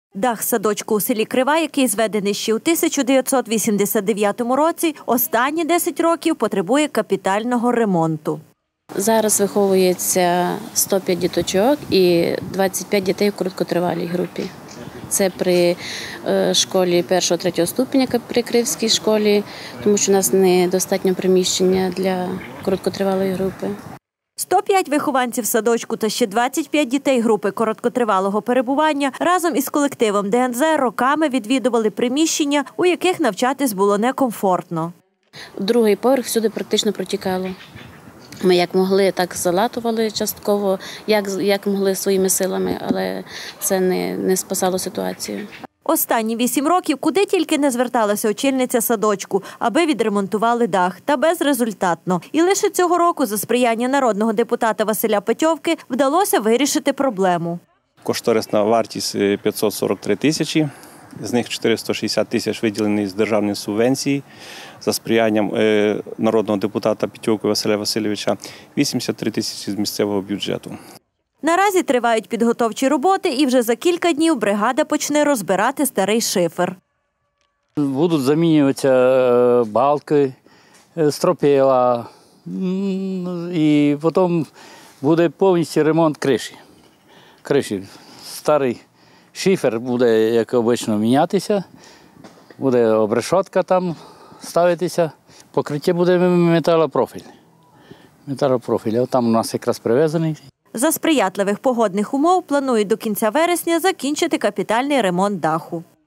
Дах садочку у селі Крива, який зведений ще у 1989 році, останні 10 років потребує капітального ремонту. Зараз виховується 105 діточок і 25 дітей в короткотривалій групі. Це при школі 1-3 ступеня, при Кривській школі, тому що у нас недостатньо приміщення для короткотривалої групи. 105 вихованців садочку та ще 25 дітей групи короткотривалого перебування разом із колективом ДНЗ роками відвідували приміщення, у яких навчатись було некомфортно. Другий поверх всюди практично протікало. Ми як могли, так залатували частково, як могли своїми силами, але це не спасало ситуацію. Останні 8 років куди тільки не зверталася очільниця садочку, аби відремонтували дах, та безрезультатно. І лише цього року за сприяння народного депутата Василя Петьовки вдалося вирішити проблему. Кошторисна вартість 543 тисячі, з них 460 тисяч виділені з державної субвенції за сприянням народного депутата Петьовки Василя Васильовича, 83 тисячі з місцевого бюджету. Наразі тривають підготовчі роботи і вже за кілька днів бригада почне розбирати старий шифер. Будуть замінюватися балки, стропила і потім буде повністю ремонт криші. Старий шифер буде, як обично, мінятися, буде обрешотка там ставитися, покриття буде металопрофіль. Там у нас якраз привезений. За сприятливих погодних умов планують до кінця вересня закінчити капітальний ремонт даху.